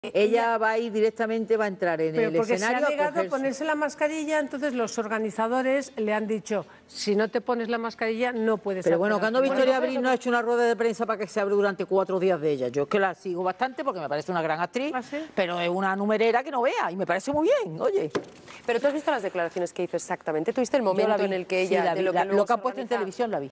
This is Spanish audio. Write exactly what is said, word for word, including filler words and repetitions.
Ella va a ir directamente, va a entrar en Pero el porque escenario. se ha negado a a ponerse la mascarilla, entonces los organizadores le han dicho, si no te pones la mascarilla no puedes Pero hacer bueno, cuando acto. Victoria Abril no ha hecho una rueda de prensa para que se hable durante cuatro días de ella. Yo es que la sigo bastante porque me parece una gran actriz, ¿Ah, sí? pero es una numerera que no vea y me parece muy bien, oye. Pero tú has visto las declaraciones que hizo exactamente. ¿Tuviste el Yo la momento vi, en el que sí, ella, la de vi, lo que la- luego lo que se ha puesto en organiza? televisión la vi.